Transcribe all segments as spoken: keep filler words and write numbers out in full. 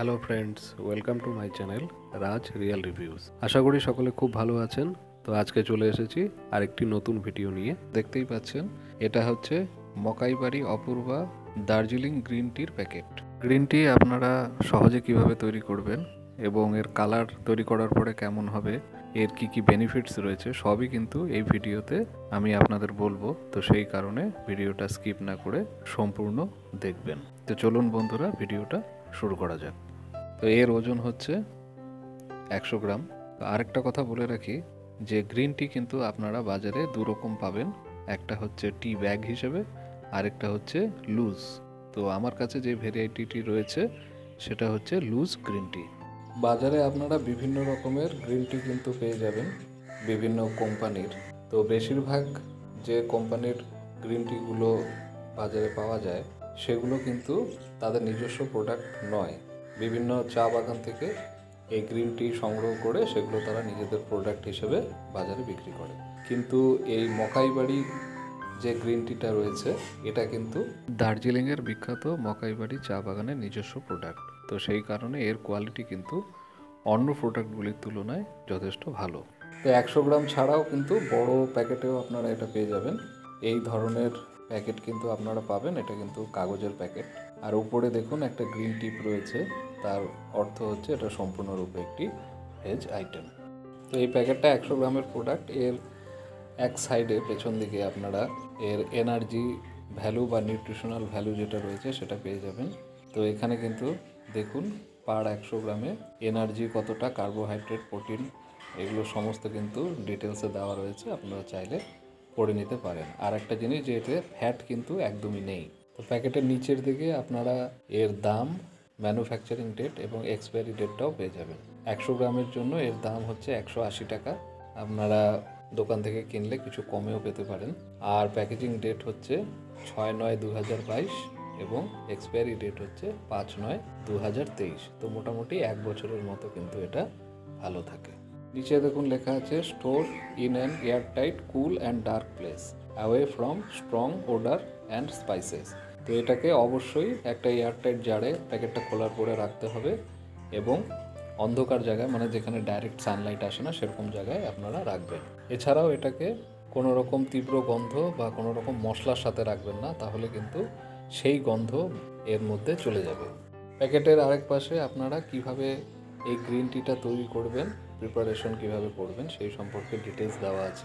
Hello friends, welcome to my channel Raj real reviews. আশা করি সকলে খুব ভালো আছেন। তো আজকে চলে এসেছি আরেকটি নতুন ভিডিও নিয়ে। দেখতেই পাচ্ছেন এটা হচ্ছে মকাইবাড়ি অপূর্বা দার্জিলিং গ্রিন টির প্যাকেট। গ্রিন টি আপনারা সহজে কিভাবে তৈরি করবেন এবং এর কালার তৈরি করার পরে কেমন হবে, এর কি কি বেনিফিটস রয়েছে, সবই কিন্তু এই ভিডিওতে আমি আপনাদের বলবো। তো সেই কারণে ভিডিওটা স্কিপ না করে সম্পূর্ণ দেখবেন। তো চলুন বন্ধুরা, ভিডিওটা শুরু করা যাক। তো এর ওজন হচ্ছে একশো গ্রাম। তো আরেকটা কথা বলে রাখি যে গ্রিন টি কিন্তু আপনারা বাজারে দু রকম পাবেন, একটা হচ্ছে টি ব্যাগ হিসেবে, আরেকটা হচ্ছে লুজ। তো আমার কাছে যে ভ্যারাইটিটি রয়েছে সেটা হচ্ছে লুজ গ্রিন টি। বাজারে আপনারা বিভিন্ন রকমের গ্রিন টি কিন্তু পেয়ে যাবেন বিভিন্ন কোম্পানির। তো বেশিরভাগ যে কোম্পানির গ্রিন টিগুলো বাজারে পাওয়া যায় সেগুলো কিন্তু তাদের নিজস্ব প্রোডাক্ট নয়। বিভিন্ন চা বাগান থেকে এই গ্রিন টি সংগ্রহ করে সেগুলো তারা নিজেদের প্রোডাক্ট হিসেবে বাজারে বিক্রি করে। কিন্তু এই মকাইবাড়ি যে গ্রিন টিটা রয়েছে এটা কিন্তু দার্জিলিংয়ের বিখ্যাত মকাইবাড়ি চা বাগানের নিজস্ব প্রোডাক্ট। তো সেই কারণে এর কোয়ালিটি কিন্তু অন্য প্রোডাক্টগুলির তুলনায় যথেষ্ট ভালো। তো একশো গ্রাম ছাড়াও কিন্তু বড় প্যাকেটেও আপনারা এটা পেয়ে যাবেন। এই ধরনের প্যাকেট কিন্তু আপনারা পাবেন, এটা কিন্তু কাগজের প্যাকেট। আর উপরে দেখুন একটা গ্রিন টিপ রয়েছে, তার অর্থ হচ্ছে এটা সম্পূর্ণরূপে একটি ভেজ আইটেম। তো এই প্যাকেটটা একশো গ্রামের প্রোডাক্ট। এর এক সাইডে পেছন দিকে আপনারা এর এনার্জি ভ্যালু বা নিউট্রিশনাল ভ্যালু যেটা রয়েছে সেটা পেয়ে যাবেন। তো এখানে কিন্তু দেখুন পার একশো গ্রামে এনার্জি কতটা, কার্বোহাইড্রেট, প্রোটিন, এগুলো সমস্ত কিন্তু ডিটেলসে দেওয়া রয়েছে, আপনারা চাইলে পড়ে নিতে পারেন। আর একটা জিনিস যে এতে ফ্যাট কিন্তু একদমই নেই। তো প্যাকেটের নিচের দিকে আপনারা এর দাম, ম্যানুফ্যাকচারিং ডেট এবং এক্সপায়ারি ডেটটাও পেয়ে যাবেন। একশো গ্রামের জন্য এর দাম হচ্ছে একশো আশি টাকা। আপনারা দোকান থেকে কিনলে কিছু কমেও পেতে পারেন। আর প্যাকেজিং ডেট হচ্ছে ছয় নয় দু হাজার বাইশ এবং এক্সপায়ারি ডেট হচ্ছে পাঁচ নয় দু হাজার তেইশ। তো মোটামুটি এক বছরের মতো কিন্তু এটা ভালো থাকে। নিচে দেখুন লেখা আছে store in an airtight cool and dark place away from strong odour and spices. তো এটাকে অবশ্যই একটা এয়ারটাইট জারে প্যাকেটটা খোলার পরে রাখতে হবে এবং অন্ধকার জায়গায়, মানে যেখানে ডাইরেক্ট সানলাইট আসে না সেরকম জায়গায় আপনারা রাখবেন। এছাড়াও এটাকে কোনো রকম তীব্র গন্ধ বা কোনো রকম মশলার সাথে রাখবেন না, তাহলে কিন্তু সেই গন্ধ এর মধ্যে চলে যাবে। প্যাকেটের আরেক পাশে আপনারা কিভাবে এই গ্রিন টিটা তৈরি করবেন, প্রিপারেশন কিভাবে করবেন সেই সম্পর্কে ডিটেলস দেওয়া আছে।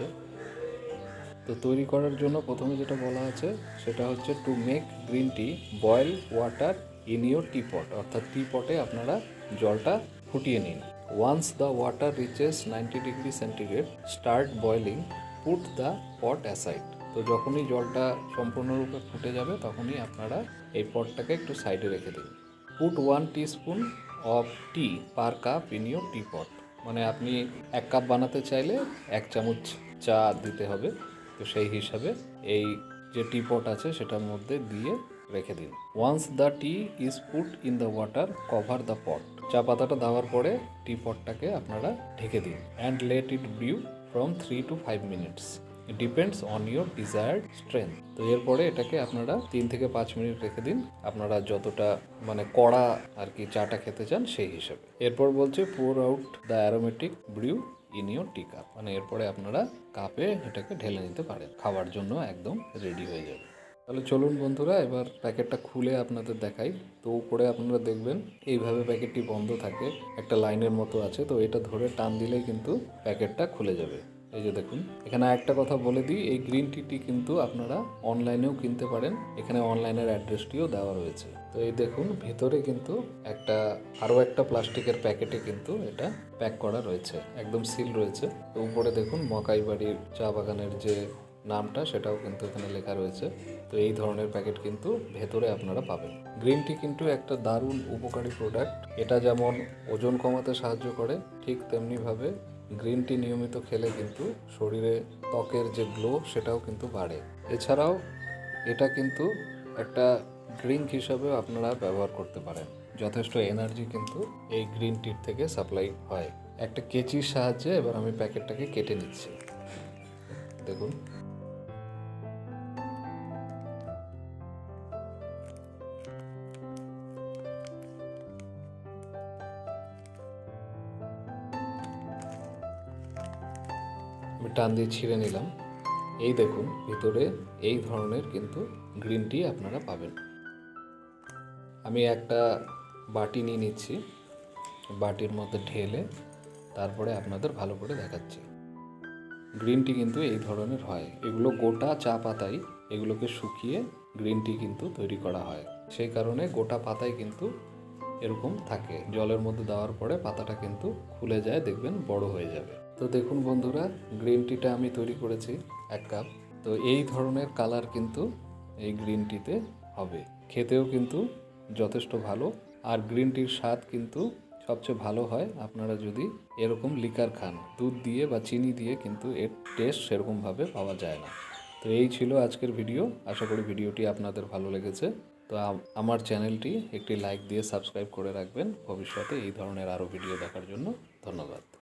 তো তৈরি করার জন্য প্রথমে যেটা বলা আছে সেটা হচ্ছে to make green tea boil water in your tea pot, অর্থাৎ টি পটে আপনারা জলটা ফুটিয়ে নিন। Once the water reaches ninety degree centigrade start boiling, put the pot aside. তো যখনই জলটা সম্পূর্ণরূপে ফুটে যাবে তখনই আপনারা এই পটটাকে একটু সাইডে রেখে দিন। Put one teaspoon of tea per cup in your tea pot, মানে আপনি এক কাপ বানাতে চাইলে এক চামচ চা দিতে হবে। তো সেই হিসাবে এই যে টি পট আছে সেটার মধ্যে দিয়ে রেখে দিন। Once the tea is put in the water cover the pot. চা পাতাটা দেওয়ার পরে টি পটটাকে আপনারা ঢেকে দিন and let it brew from three to five minutes, depends on your desired strength. তো এরপরে এটাকে আপনারা তিন থেকে পাঁচ মিনিট রেখে দিন, আপনারা যতটা মানে কড়া আর কি চাটা খেতে চান সেই হিসাবে। এরপর বলছে pour out the aromatic brew in your tea cup, মানে এরপরে আপনারা কাপে এটাকে ঢেলে নিতে পারেন, খাওয়ার জন্য একদম রেডি হয়ে যাবে। তাহলে চলুন বন্ধুরা, এবার প্যাকেটটা খুলে আপনাদের দেখাই। তো উপরে আপনারা দেখবেন এইভাবে প্যাকেটটি বন্ধ থাকে, একটা লাইনের মতো আছে। তো এটা ধরে টান দিলেই কিন্তু প্যাকেটটা খুলে যাবে। এই যে দেখুন, এখানে একটা কথা বলে দিই, এই গ্রিন টিটি কিন্তু আপনারা অনলাইনেও কিনতে পারেন, এখানে অনলাইনের অ্যাড্রেসটিও দেওয়া রয়েছে। তো এই দেখুন ভিতরে কিন্তু একটা আরও একটা প্লাস্টিকের প্যাকেটে কিন্তু এটা প্যাক করা রয়েছে, একদম সিল রয়েছে। তো উপরে দেখুন মকাইবাড়ির চা বাগানের যে নামটা সেটাও কিন্তু এখানে লেখা রয়েছে। তো এই ধরনের প্যাকেট কিন্তু ভেতরে আপনারা পাবেন। গ্রিন টি কিন্তু একটা দারুণ উপকারী প্রোডাক্ট। এটা যেমন ওজন কমাতে সাহায্য করে, ঠিক তেমনিভাবে গ্রিন টি নিয়মিত খেলে কিন্তু শরীরে ত্বকের যে গ্লো সেটাও কিন্তু বাড়ে। এছাড়াও এটা কিন্তু একটা ড্রিঙ্ক হিসাবেও আপনারা ব্যবহার করতে পারেন। যথেষ্ট এনার্জি কিন্তু এই গ্রিন টির থেকে সাপ্লাই হয়। একটা কেচির সাহায্যে এবার আমি প্যাকেটটাকে কেটে নিচ্ছি। দেখুন, আমি টান দিয়ে ছিঁড়ে নিলাম। এই দেখুন ভিতরে এই ধরনের কিন্তু গ্রিন টি আপনারা পাবেন। আমি একটা বাটি নিয়ে নিচ্ছি, বাটির মধ্যে ঢেলে তারপরে আপনাদের ভালো করে দেখাচ্ছি। গ্রিন টি কিন্তু এই ধরনের হয়, এগুলো গোটা চা পাতাই, এগুলোকে শুকিয়ে গ্রিন টি কিন্তু তৈরি করা হয়। সেই কারণে গোটা পাতায় কিন্তু এরকম থাকে, জলের মধ্যে দেওয়ার পরে পাতাটা কিন্তু খুলে যায়, দেখবেন বড় হয়ে যাবে। তো দেখুন বন্ধুরা, গ্রিন টিটা আমি তৈরি করেছি এক কাপ। তো এই ধরনের কালার কিন্তু এই গ্রিন টিতে হবে, খেতেও কিন্তু যথেষ্ট ভালো। আর গ্রিন টির স্বাদ কিন্তু সবচেয়ে ভালো হয় আপনারা যদি এরকম লিকার খান, দুধ দিয়ে বা চিনি দিয়ে কিন্তু এর টেস্ট সেরকমভাবে পাওয়া যায় না। তো এই ছিল আজকের ভিডিও, আশা করি ভিডিওটি আপনাদের ভালো লেগেছে। তো আমার চ্যানেলটি একটি লাইক দিয়ে সাবস্ক্রাইব করে রাখবেন ভবিষ্যতে এই ধরনের আরও ভিডিও দেখার জন্য। ধন্যবাদ।